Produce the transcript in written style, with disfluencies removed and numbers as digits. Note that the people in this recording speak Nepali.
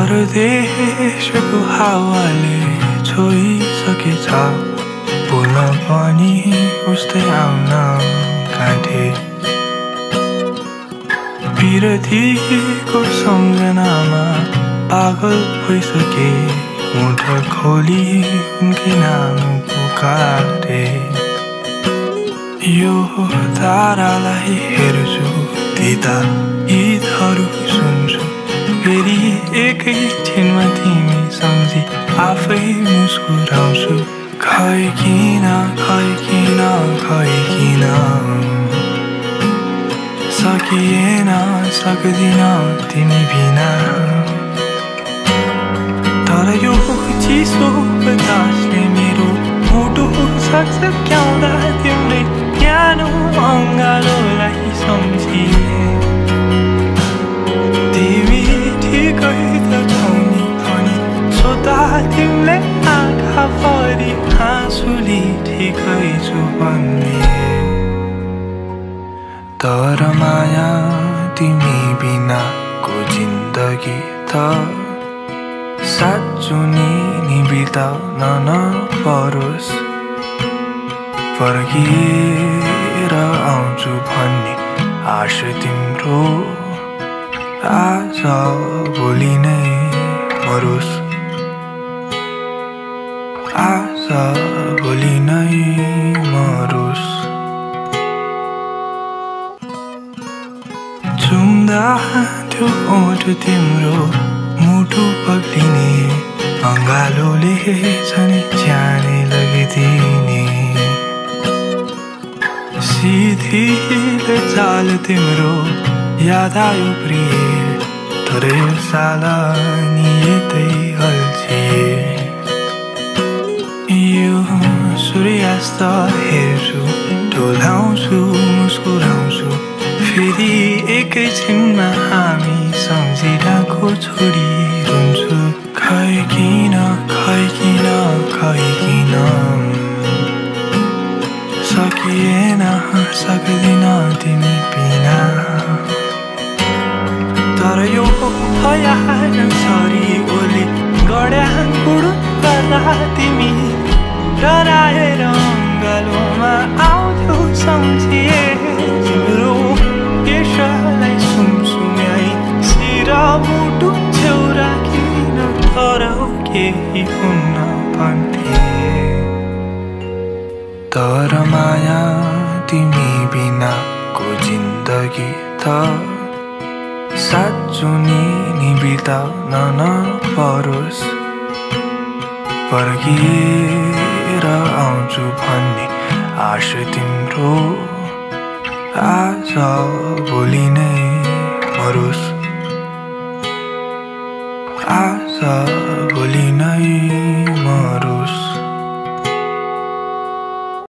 परदेशको हावाले छोइसकेछ बोल्न पनि उस्तै आउन काँटे विरतीको सम्झनामा पागल भइसके मुठ खोली उनकै नाम पुकारे यो तारालाई हेर्छु त्यता गीतहरू सुन्छु फेरि एकैछिनमा तिमी सम्झी आफै मुस्कुराउँछु खै किन सकिएन सक्दिन तिमी बिना तर यो चिसो बतासले मेरो मुटु सक्याउँदा तिम्रै न्यानो अङ्गालोलाई सम्झिए तिमी ठिकै त छौ नि अनि सोधा तिमीले आँखा भरि हाँसुली ठिकै छु भन्ने तर माया तिमी बिनाको जिन्दगी त साँचो नि बिताउन नपरोस् फर्किएर आउँछु भन्ने आश तिम्रो आज भोलि नै मरोस् आज भोलि नै मरोस् चुम्दा त्यो ओठ तिम्रो मुटु पक्लिने अङ्गालोले झनै ज्यानै लगिदिने सिधिलो चाल तिम्रो याद आयो प्रिय तर यो साला नि यतै अल्छिए यो सूर्यास्त हेर्छु डोलाउँछु मुस्कुराउँछु फेरि एकैछिनमा हामी सम्झिरहेको छोडी रुन्छु खै किन सकिएन सक्दिन तिमी बिना तर यो भयान सरी ओली गड्या गुडु गर्दा तिमी डराएर अङ्गालोमा आउँथ्यौ सम्झिए तिम्रो केशलाई सुमसुम्याई शिर मुटु छेउ राखिन तर केही हुन्न भन्थे तर माया तिमी बिनाको जिन्दगी त साँचो नि बिताउन नपरोस् फर्किएर आउँछु भन्ने आश तिम्रो आज भोलि नै मरोस् आज भोलि नै